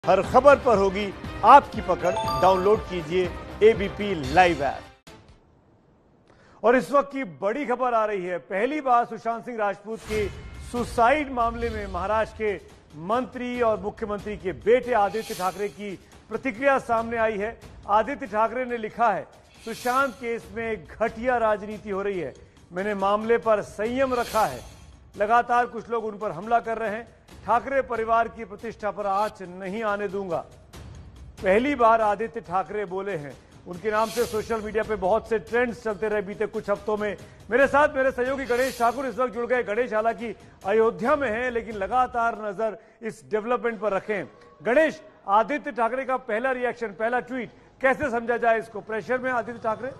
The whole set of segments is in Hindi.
हर खबर पर होगी आपकी पकड़। डाउनलोड कीजिए एबीपी लाइव ऐप। और इस वक्त की बड़ी खबर आ रही है। पहली बार सुशांत सिंह राजपूत के सुसाइड मामले में महाराष्ट्र के मंत्री और मुख्यमंत्री के बेटे आदित्य ठाकरे की प्रतिक्रिया सामने आई है। आदित्य ठाकरे ने लिखा है, सुशांत केस में घटिया राजनीति हो रही है। मैंने मामले पर संयम रखा है। लगातार कुछ लोग उन पर हमला कर रहे हैं। ठाकरे परिवार की प्रतिष्ठा पर आंच नहीं आने दूंगा। पहली बार आदित्य ठाकरे बोले हैं। उनके नाम से सोशल मीडिया पे बहुत से ट्रेंड्स चलते रहे बीते कुछ हफ्तों में। मेरे साथ मेरे सहयोगी गणेश ठाकुर इस वक्त जुड़ गए। गणेश हालांकि अयोध्या में हैं, लेकिन लगातार नजर इस डेवलपमेंट पर रखें। गणेश, आदित्य ठाकरे का पहला रिएक्शन, पहला ट्वीट कैसे समझा जाए इसको? प्रेशर में आदित्य ठाकरे?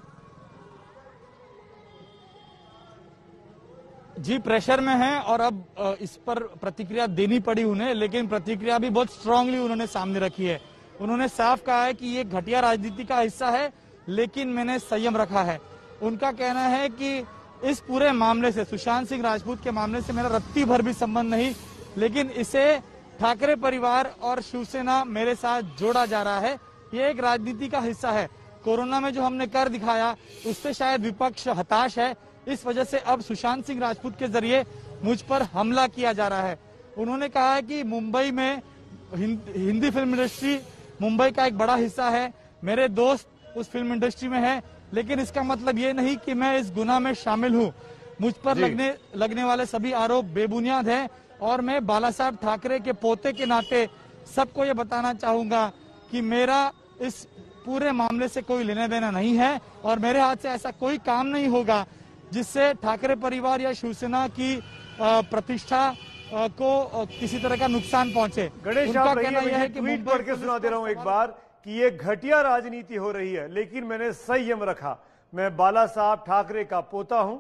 जी, प्रेशर में है और अब इस पर प्रतिक्रिया देनी पड़ी उन्हें, लेकिन प्रतिक्रिया भी बहुत स्ट्रांगली उन्होंने सामने रखी है। उन्होंने साफ कहा है कि ये घटिया राजनीति का हिस्सा है, लेकिन मैंने संयम रखा है। उनका कहना है कि इस पूरे मामले से, सुशांत सिंह राजपूत के मामले से मेरा रत्ती भर भी संबंध नहीं, लेकिन इसे ठाकरे परिवार और शिवसेना मेरे साथ जोड़ा जा रहा है। ये एक राजनीति का हिस्सा है। कोरोना में जो हमने कर दिखाया उससे शायद विपक्ष हताश है। इस वजह से अब सुशांत सिंह राजपूत के जरिए मुझ पर हमला किया जा रहा है। उन्होंने कहा है कि मुंबई में हिंदी फिल्म इंडस्ट्री मुंबई का एक बड़ा हिस्सा है। मेरे दोस्त उस फिल्म इंडस्ट्री में है, लेकिन इसका मतलब ये नहीं कि मैं इस गुनाह में शामिल हूँ। मुझ पर लगने वाले सभी आरोप बेबुनियाद हैं और मैं बाला साहब ठाकरे के पोते के नाते सबको ये बताना चाहूंगा कि मेरा इस पूरे मामले से कोई लेना देना नहीं है और मेरे हाथ से ऐसा कोई काम नहीं होगा जिससे ठाकरे परिवार या शिवसेना की प्रतिष्ठा को किसी तरह का नुकसान पहुंचे। गणेश, आप कहना यह है कि ट्वीट पढ़ के सुना दे रहा हूं एक बार कि ये घटिया राजनीति हो रही है, लेकिन मैंने संयम रखा। मैं बाला साहब ठाकरे का पोता हूं।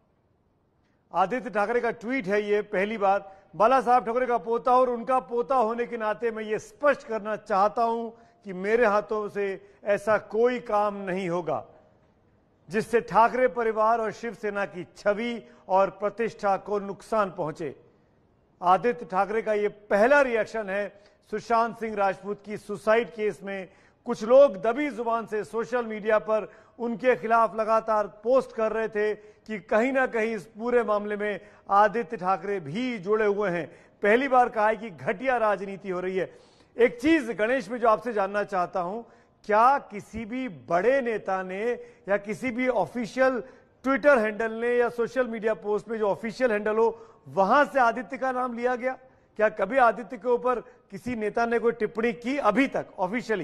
आदित्य ठाकरे का ट्वीट है ये। पहली बार बाला साहब ठाकरे का पोता और उनका पोता होने के नाते मैं ये स्पष्ट करना चाहता हूं कि मेरे हाथों से ऐसा कोई काम नहीं होगा जिससे ठाकरे परिवार और शिवसेना की छवि और प्रतिष्ठा को नुकसान पहुंचे। आदित्य ठाकरे का यह पहला रिएक्शन है सुशांत सिंह राजपूत की सुसाइड केस में। कुछ लोग दबी जुबान से सोशल मीडिया पर उनके खिलाफ लगातार पोस्ट कर रहे थे कि कहीं ना कहीं इस पूरे मामले में आदित्य ठाकरे भी जुड़े हुए हैं। पहली बार कहा है कि घटिया राजनीति हो रही है। एक चीज गणेश में जो आपसे जानना चाहता हूं, क्या किसी भी बड़े नेता ने या किसी भी ऑफिशियल ट्विटर हैंडल ने या सोशल मीडिया पोस्ट में जो ऑफिशियल हैंडल हो वहां से आदित्य का नाम लिया गया? क्या कभी आदित्य के ऊपर किसी नेता ने कोई टिप्पणी की अभी तक ऑफिशियली?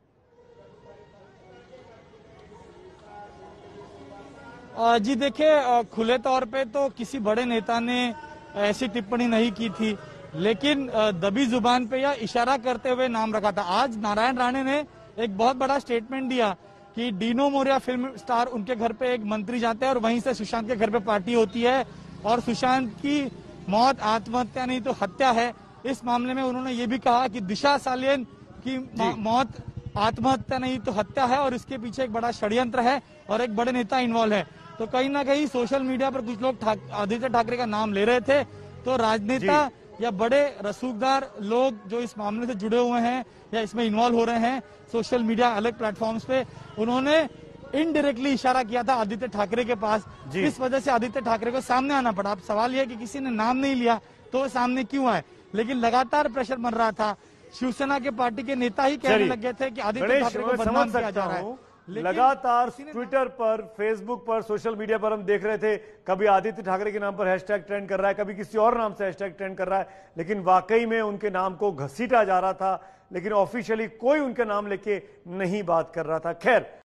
जी देखिए, खुले तौर पे तो किसी बड़े नेता ने ऐसी टिप्पणी नहीं की थी, लेकिन दबी जुबान पे या इशारा करते हुए नाम रखा था। आज नारायण राणे ने एक बहुत बड़ा स्टेटमेंट दिया कि डीनो मोरिया फिल्म स्टार उनके घर पे एक मंत्री जाते हैं और वहीं से सुशांत के घर पे पार्टी होती है और सुशांत की मौत आत्महत्या नहीं तो हत्या है। इस मामले में उन्होंने ये भी कहा कि दिशा सालियन की मौत आत्महत्या नहीं तो हत्या है और इसके पीछे एक बड़ा षड्यंत्र है और एक बड़े नेता इन्वॉल्व है। तो कहीं ना कहीं सोशल मीडिया पर कुछ लोग आदित्य ठाकरे का नाम ले रहे थे। तो राजनेता या बड़े रसूखदार लोग जो इस मामले से जुड़े हुए हैं या इसमें इन्वॉल्व हो रहे हैं सोशल मीडिया अलग प्लेटफॉर्म्स पे, उन्होंने इनडायरेक्टली इशारा किया था आदित्य ठाकरे के पास। इस वजह से आदित्य ठाकरे को सामने आना पड़ा। अब सवाल यह है कि किसी ने नाम नहीं लिया तो वो सामने क्यों आए, लेकिन लगातार प्रेशर बन रहा था। शिवसेना के पार्टी के नेता ही कहने लगे थे कि आदित्य ठाकरे को बदनाम किया जा रहा है। लगातार ट्विटर पर, फेसबुक पर, सोशल मीडिया पर हम देख रहे थे कभी आदित्य ठाकरे के नाम पर हैशटैग ट्रेंड कर रहा है, कभी किसी और नाम से हैशटैग ट्रेंड कर रहा है, लेकिन वाकई में उनके नाम को घसीटा जा रहा था, लेकिन ऑफिशियली कोई उनके नाम लेके नहीं बात कर रहा था। खैर,